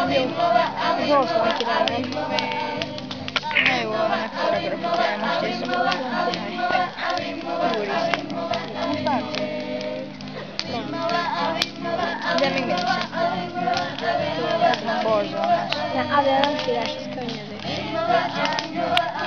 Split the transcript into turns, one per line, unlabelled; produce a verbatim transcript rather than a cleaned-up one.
Volkswagen királynál.
Na jó, meg fotográfot el most is. Úristen. Francia. De még mindig sem. Borzalmas.
Ne, azért nem sírás, ez könnyedés.